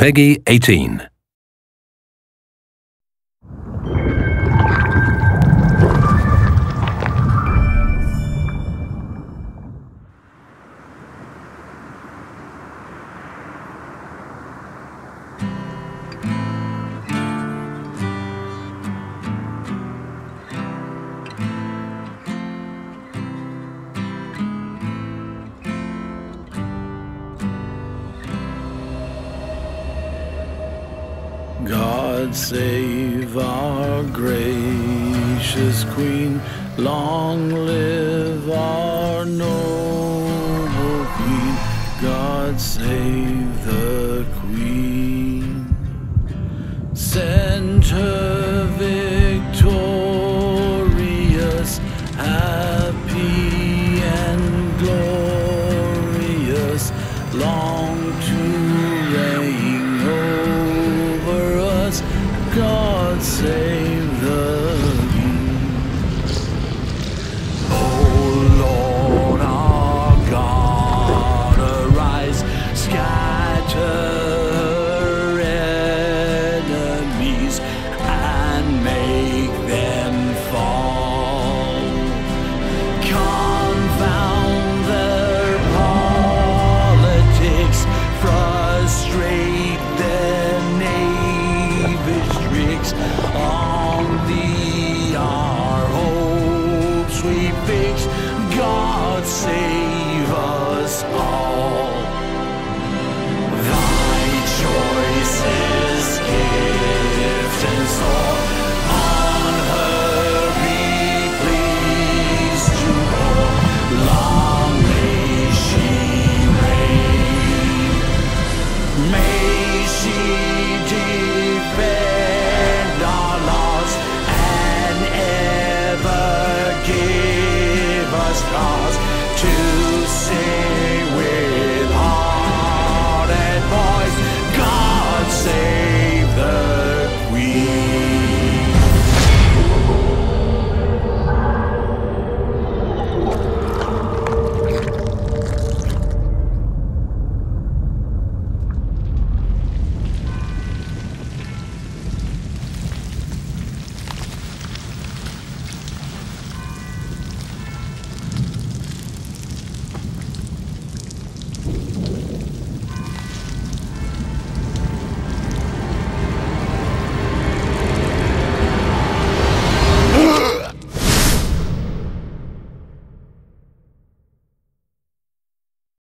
Peggy 18. God save our gracious Queen, long live our noble Queen. God save the Queen. Send her victorious, happy and glorious, long to reign over us. God save the King. Oh Lord our God, arise, scatter her enemies and make them fall. Confound their politics, frustrate their knavish tricks. On thee our hopes we fix. God save us all. Thy choicest gift and soul on her be pleased to pour. Long may she reign. May she defend our laws and ever give us cause to sing.